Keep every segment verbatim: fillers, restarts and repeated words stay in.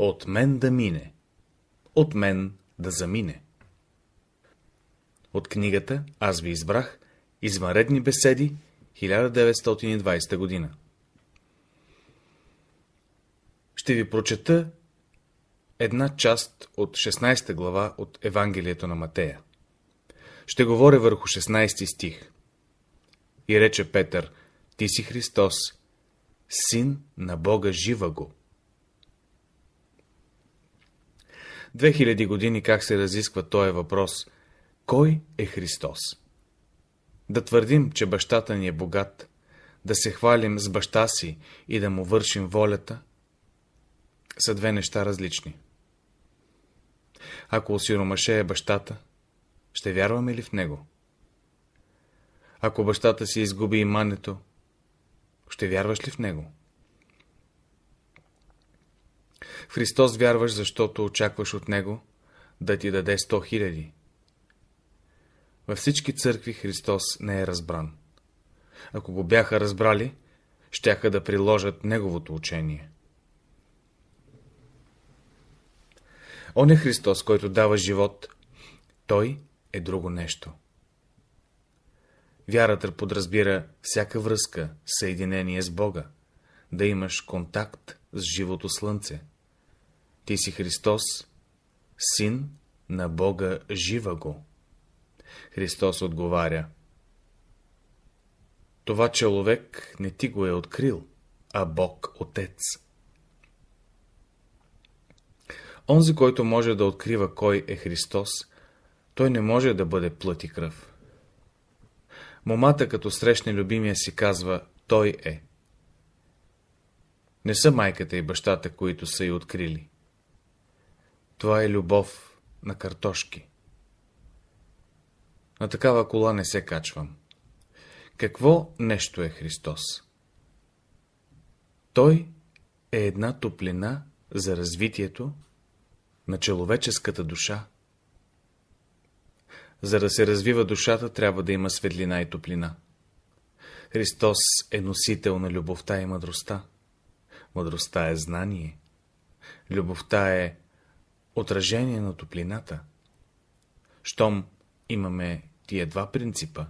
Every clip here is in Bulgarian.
От мен да мине, от мен да замине. От книгата Аз ви избрах, извънредни беседи, хиляда деветстотин и двадесета година. Ще ви прочета една част от шестнадесета глава от Евангелието на Матея. Ще говоря върху шестнадесети стих. И рече Петър: Ти си Христос, Син на Бога живаго. Две хиляди години как се разисква този въпрос: кой е Христос? Да твърдим, че бащата ни е богат, да се хвалим с баща си и да му вършим волята, са две неща различни. Ако осиромашее бащата, ще вярваме ли в него? Ако бащата си изгуби имането, ще вярваш ли в него? В Христос вярваш, защото очакваш от него да ти даде сто хиляди. Във всички църкви Христос не е разбран. Ако го бяха разбрали, щяха да приложат неговото учение. Он е Христос, който дава живот. Той е друго нещо. Вярата подразбира всяка връзка, съединение с Бога, да имаш контакт с живото слънце. Ти си Христос, Син на Бога живаго. Христос отговаря: това човек не ти го е открил, а Бог Отец. Онзи, който може да открива кой е Христос, той не може да бъде плът и кръв. Момата, като срещне любимия си, казва: той е. Не са майката и бащата, които са й открили. Това е любов на картошки. На такава кола не се качвам. Какво нещо е Христос? Той е една топлина за развитието на човеческата душа. За да се развива душата, трябва да има светлина и топлина. Христос е носител на любовта и мъдростта. Мъдростта е знание. Любовта е отражение на топлината. Щом имаме тия два принципа,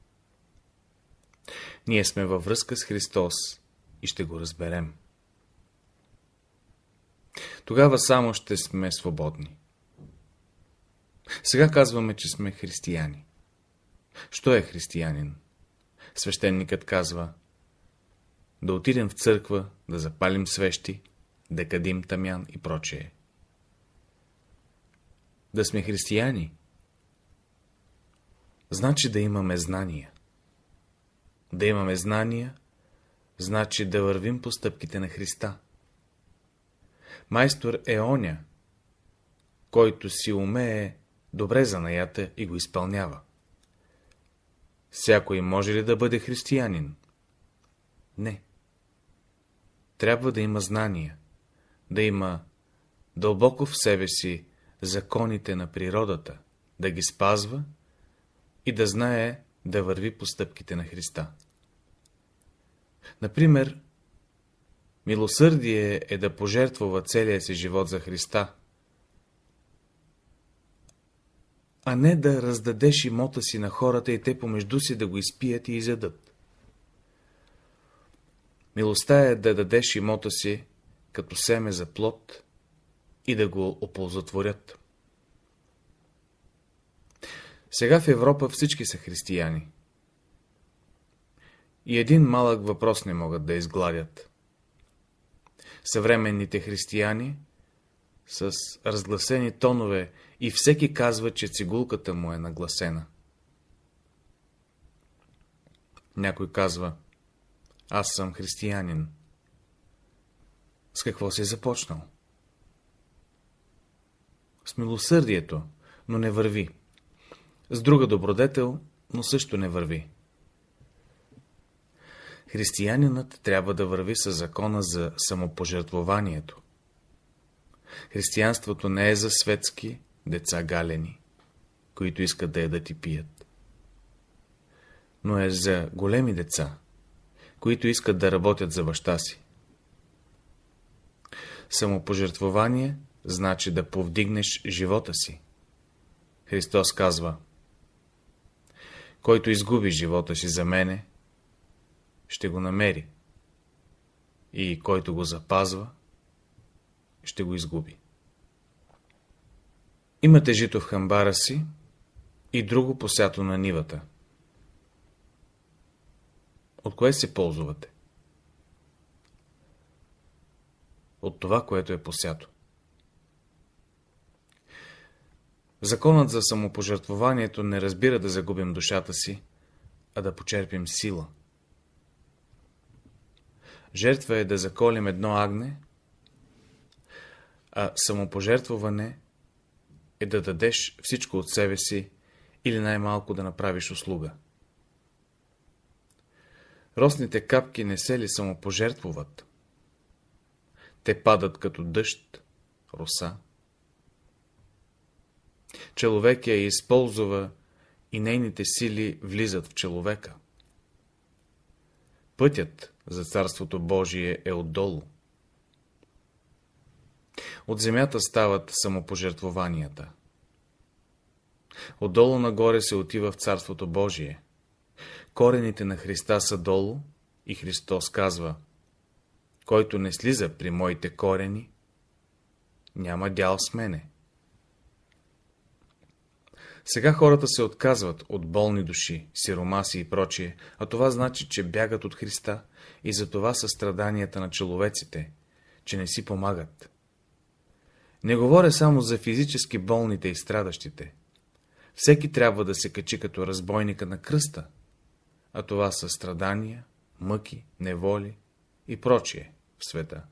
ние сме във връзка с Христос и ще го разберем. Тогава само ще сме свободни. Сега казваме, че сме християни. Що е християнин? Свещеникът казва: да отидем в църква, да запалим свещи, да кадим тамян и прочее. Да сме християни значи да имаме знания. Да имаме знания значи да вървим по стъпките на Христа. Майстор е оня, който си умее добре занаята и го изпълнява. Всякой може ли да бъде християнин? Не. Трябва да има знания, да има дълбоко в себе си законите на природата, да ги спазва и да знае да върви по стъпките на Христа. Например, милосърдие е да пожертвува целия си живот за Христа, а не да раздадеш имота си на хората и те помежду си да го изпият и изядат. Милостта е да дадеш имота си като семе за плод и да го оползотворят. Сега в Европа всички са християни. И един малък въпрос не могат да изгладят. Съвременните християни с разгласени тонове и всеки казва, че цигулката му е нагласена. Някой казва: аз съм християнин. С какво си започнал? С милосърдието, но не върви. С друга добродетел, но също не върви. Християнинът трябва да върви със закона за самопожертвованието. Християнството не е за светски деца галени, които искат да ядат и пият, но е за големи деца, които искат да работят за баща си. Самопожертвование значи да повдигнеш живота си. Христос казва: който изгуби живота си за мене, ще го намери, и който го запазва, ще го изгуби. Имате жито в хамбара си и друго посято на нивата. От кое се ползвате? От това, което е посято. Законът за самопожертвованието не разбира да загубим душата си, а да почерпим сила. Жертва е да заколим едно агне, а самопожертвуване е да дадеш всичко от себе си или най-малко да направиш услуга. Росните капки не се ли самопожертвуват? Те падат като дъжд, роса. Човек я използва и нейните сили влизат в човека. Пътят за Царството Божие е отдолу. От земята стават самопожертвованията. Отдолу нагоре се отива в Царството Божие. Корените на Христа са долу и Христос казва: който не слиза при моите корени, няма дял с мене. Сега хората се отказват от болни души, сиромаси и прочие, а това значи, че бягат от Христа, и за това са страданията на човеците, че не си помагат. Не говоря само за физически болните и страдащите. Всеки трябва да се качи като разбойника на кръста, а това са страдания, мъки, неволи и прочие в света.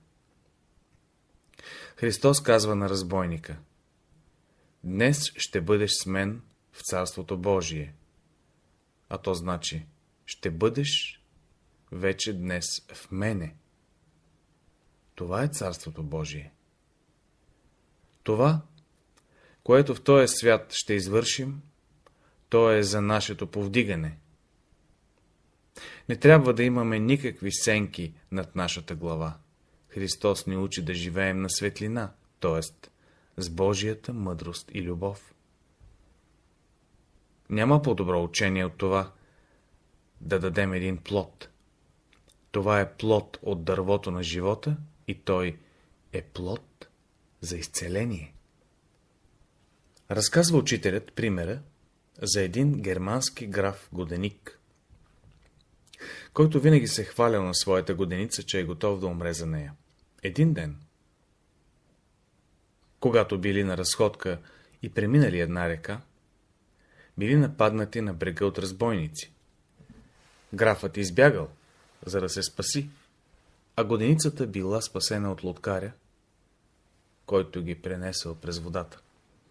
Христос казва на разбойника: днес ще бъдеш с мен в Царството Божие. А то значи, ще бъдеш вече днес в мене. Това е Царството Божие. Това, което в този свят ще извършим, то е за нашето повдигане. Не трябва да имаме никакви сенки над нашата глава. Христос ни учи да живеем на светлина, т.е. с Божията мъдрост и любов. Няма по-добро учение от това да дадем един плод. Това е плод от дървото на живота и той е плод за изцеление. Разказва учителят примера за един германски граф годеник, който винаги се хвалял на своята годеница, че е готов да умре за нея. Един ден, когато били на разходка и преминали една река, били нападнати на брега от разбойници. Графът избягал, за да се спаси, а годеницата била спасена от лодкаря, който ги пренесъл през водата.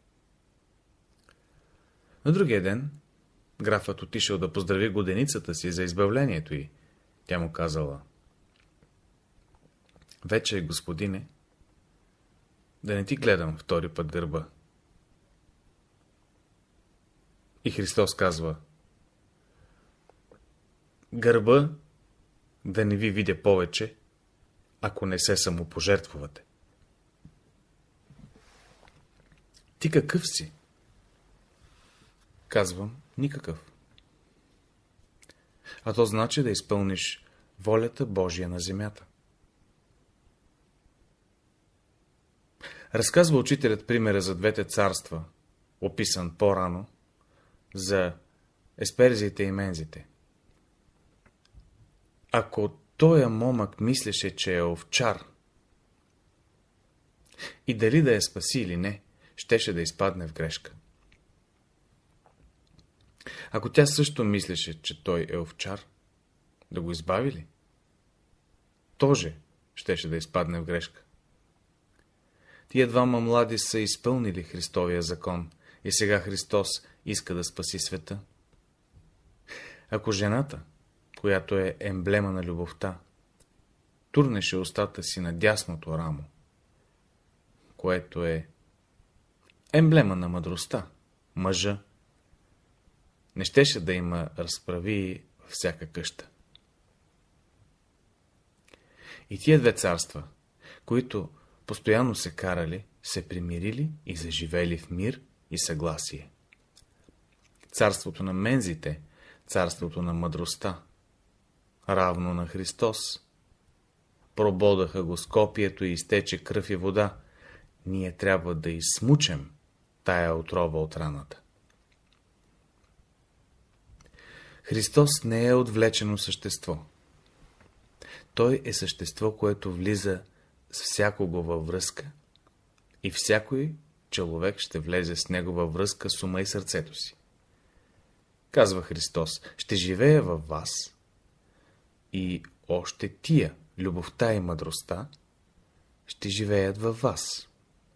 На другия ден графът отишъл да поздрави годеницата си за избавлението й. Тя му казала: вече, господине, да не ти гледам втори път гърба. И Христос казва: гърба да не ви видя повече, ако не се самопожертвувате. Ти какъв си? Казвам: никакъв. А то значи да изпълниш волята Божия на земята. Разказва учителят примера за двете царства, описан по-рано, за есперзите и мензите. Ако тоя момък мислеше, че е овчар, и дали да я спаси или не, щеше да изпадне в грешка. Ако тя също мислеше, че той е овчар, да го избави ли? Тоже щеше да изпадне в грешка. Тия двама млади са изпълнили Христовия закон и сега Христос иска да спаси света. Ако жената, която е емблема на любовта, турнеше устата си на дясното рамо, което е емблема на мъдростта, мъжа, не щеше да има разправи във всяка къща. И тия две царства, които постоянно се карали, се примирили и заживели в мир и съгласие. Царството на мензите, царството на мъдростта, равно на Христос. Прободаха го с копието и изтече кръв и вода. Ние трябва да изсмучем тая отрова от раната. Христос не е отвлечено същество. Той е същество, което влиза с всякого във връзка и всякой човек ще влезе с него във връзка с ума и сърцето си. Казва Христос, ще живея във вас и още тия, любовта и мъдростта, ще живеят във вас.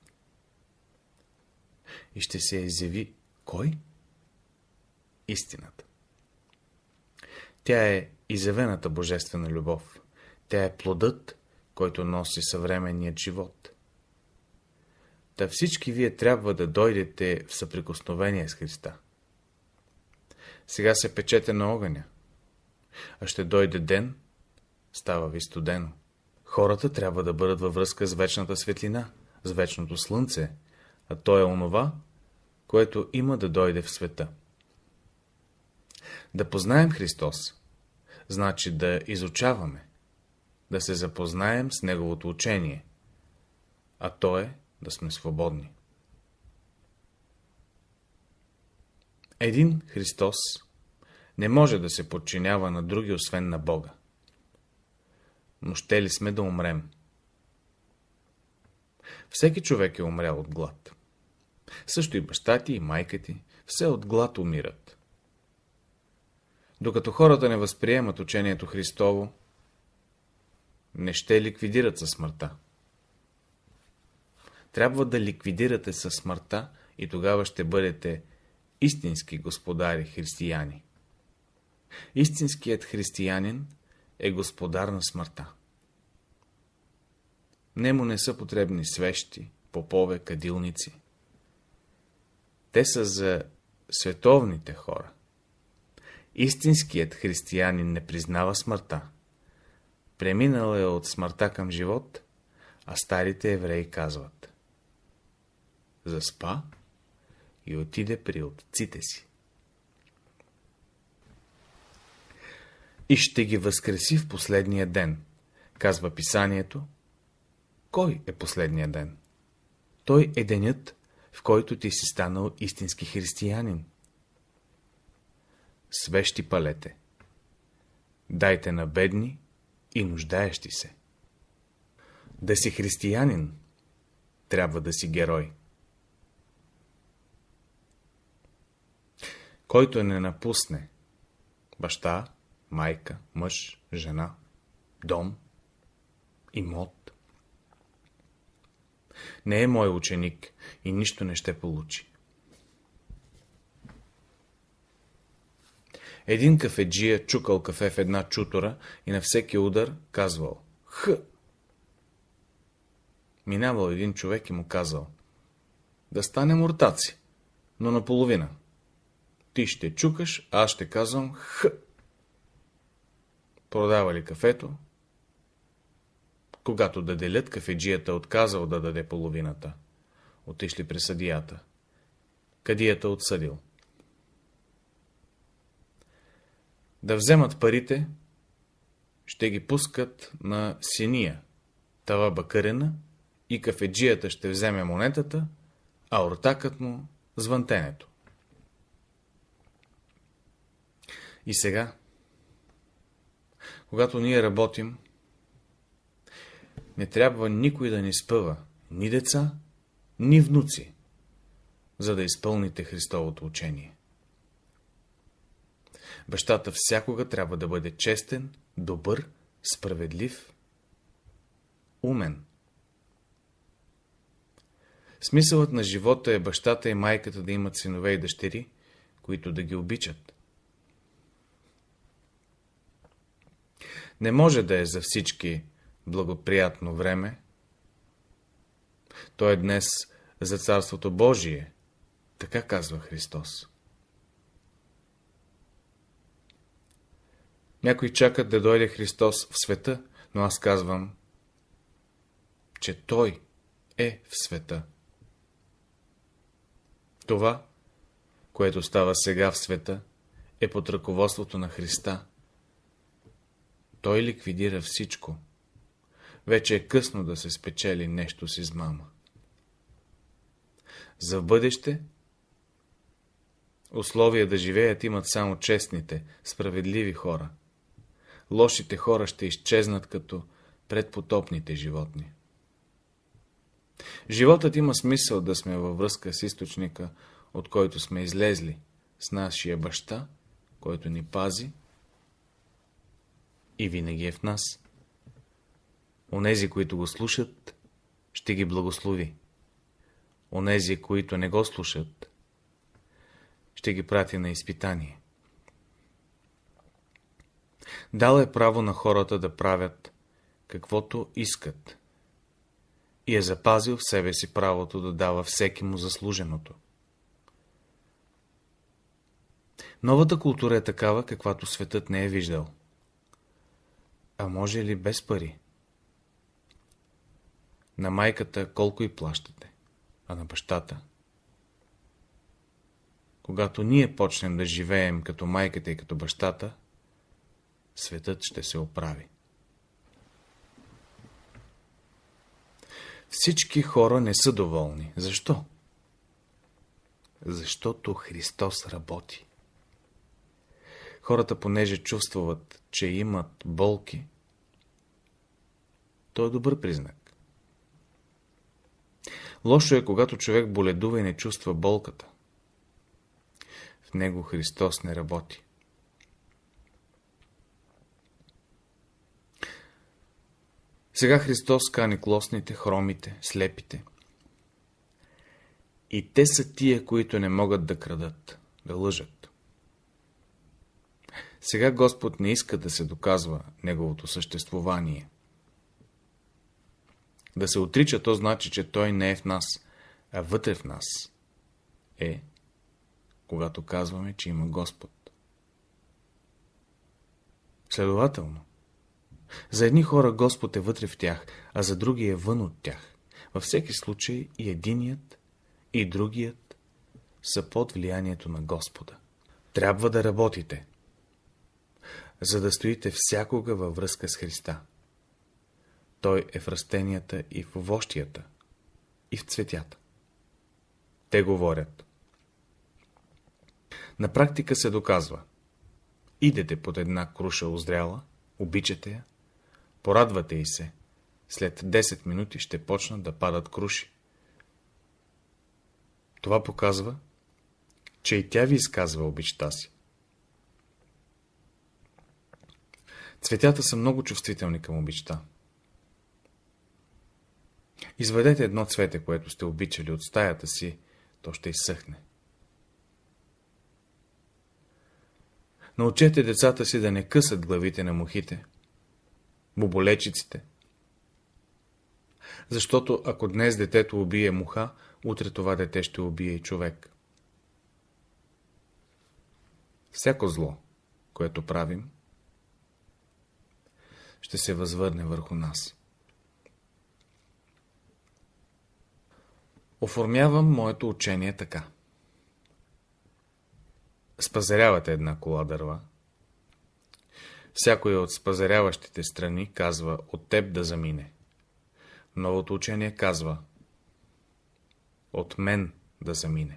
И ще се изяви кой? Истината. Тя е изявената божествена любов. Тя е плодът, който носи съвременният живот. Та всички вие трябва да дойдете в съприкосновение с Христа. Сега се печете на огъня, а ще дойде ден, става ви студено. Хората трябва да бъдат във връзка с вечната светлина, с вечното слънце, а то е онова, което има да дойде в света. Да познаем Христос, значи да изучаваме, да се запознаем с Неговото учение, а то е да сме свободни. Един Христос не може да се подчинява на други, освен на Бога. Но ще ли сме да умрем? Всеки човек е умрял от глад. Също и баща ти, и майка ти, все от глад умират. Докато хората не възприемат учението Христово, не ще ликвидират със смъртта. Трябва да ликвидирате със смъртта и тогава ще бъдете истински господари християни. Истинският християнин е господар на смъртта. Нему не са потребни свещи, попове, кадилници. Те са за световните хора. Истинският християнин не признава смъртта. Преминал е от смъртта към живот, а старите евреи казват: заспа и отиде при отците си. И ще ги възкреси в последния ден, казва писанието. Кой е последния ден? Той е денят, в който ти си станал истински християнин. Свещи палете. Дайте на бедни и нуждаещи се. Да си християнин, трябва да си герой. Който не напусне баща, майка, мъж, жена, дом, имот, не е мой ученик и нищо не ще получи. Един кафеджия чукал кафе в една чутора и на всеки удар казвал «Х». Минавал един човек и му казал: да станем ортаци, но наполовина. Ти ще чукаш, а аз ще казвам «Х». Продавали кафето. Когато да делят, кафеджията отказал да даде половината. Отишли при съдията. Кадията отсъдил да вземат парите, ще ги пускат на синия, тава бакърена, и кафеджията ще вземе монетата, а ортакът му звънтенето. И сега, когато ние работим, не трябва никой да ни спъва, ни деца, ни внуци, за да изпълните Христовото учение. Бащата всякога трябва да бъде честен, добър, справедлив, умен. Смисълът на живота е бащата и майката да имат синове и дъщери, които да ги обичат. Не може да е за всички благоприятно време. То е днес за Царството Божие, така казва Христос. Някои чакат да дойде Христос в света, но аз казвам, че Той е в света. Това, което става сега в света, е под ръководството на Христа. Той ликвидира всичко. Вече е късно да се спечели нещо с измама. За в бъдеще условия да живеят имат само честните, справедливи хора. Лошите хора ще изчезнат като предпотопните животни. Животът има смисъл да сме във връзка с източника, от който сме излезли, с нашия баща, който ни пази и винаги е в нас. Онези, които го слушат, ще ги благослови. Онези, които не го слушат, ще ги прати на изпитание. Дал е право на хората да правят каквото искат и е запазил в себе си правото да дава всеки му заслуженото. Новата култура е такава, каквато светът не е виждал. А може ли без пари? На майката колко и плащате, а на бащата? Когато ние почнем да живеем като майката и като бащата, светът ще се оправи. Всички хора не са доволни. Защо? Защото Христос работи. Хората, понеже чувстват, че имат болки, то е добър признак. Лошо е, когато човек боледува и не чувства болката. В него Христос не работи. Сега Христос кани клосните, хромите, слепите. И те са тия, които не могат да крадат, да лъжат. Сега Господ не иска да се доказва Неговото съществувание. Да се отрича, то значи, че Той не е в нас, а вътре в нас е, когато казваме, че има Господ. Следователно, за едни хора Господ е вътре в тях, а за други е вън от тях. Във всеки случай и единият, и другият са под влиянието на Господа. Трябва да работите, за да стоите всякога във връзка с Христа. Той е в растенията и в овощията, и в цветята. Те говорят. На практика се доказва. Идете под една круша озряла, обичате я, порадвате й се. След десет минути ще почнат да падат круши. Това показва, че и тя ви изказва обичта си. Цветята са много чувствителни към обичта. Изведете едно цвете, което сте обичали от стаята си, то ще изсъхне. Научете децата си да не късат главите на мухите, боболечиците. Защото ако днес детето убие муха, утре това дете ще убие и човек. Всяко зло, което правим, ще се възвърне върху нас. Оформявам моето учение така. Спазарявате една кола дърва. Всякоя от спазаряващите страни казва от теб да замине. Новото учение казва от мен да замине.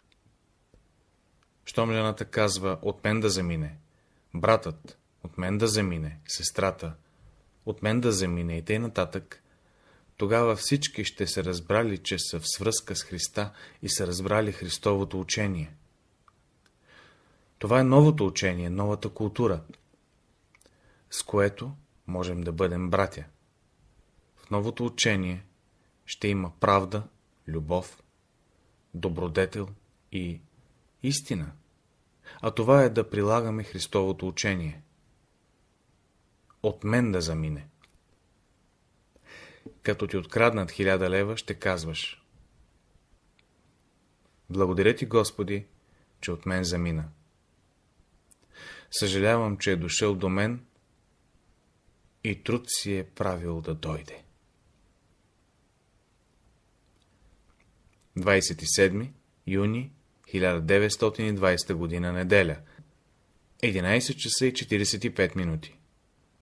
Щом жената казва от мен да замине, братът от мен да замине, сестрата от мен да замине и тъй нататък, тогава всички ще се разбрали, че са в свръзка с Христа и са разбрали Христовото учение. Това е новото учение, новата култура, с което можем да бъдем братя. В новото учение ще има правда, любов, добродетел и истина. А това е да прилагаме Христовото учение. От мен да замине. Като ти откраднат хиляда лева, ще казваш: благодаря ти, Господи, че от мен замина. Съжалявам, че е дошъл до мен и труд си е правил да дойде. двадесет и седми юни хиляда деветстотин и двадесета година, неделя, единадесет часа и четиридесет и пет минути.